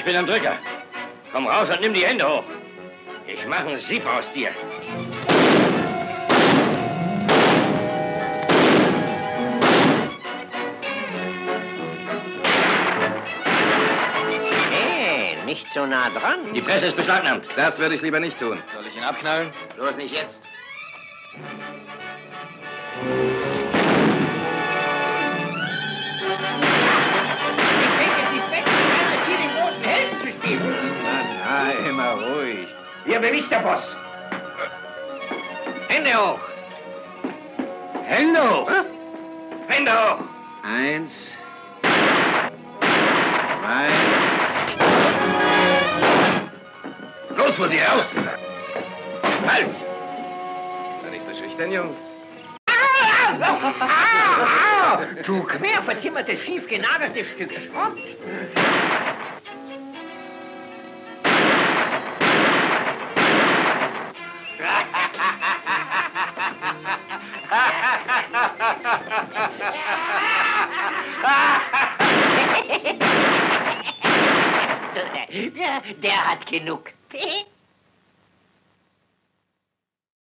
bin ein Drücker. Komm raus und nimm die Hände hoch. Ich mache einen Sieb aus dir. Hey, nicht so nah dran. Die Presse ist beschlagnahmt. Das würde ich lieber nicht tun. Soll ich ihn abknallen? Bloß nicht jetzt. Na, immer ruhig. Hier bin ich der Boss. Hände hoch. Hände hoch! Hände hoch. 1, 2. Los, wo sie raus. Halt. War nicht so schüchtern, Jungs. Du quer verzimmertes, schief genageltes Stück Schrott. Der hat genug.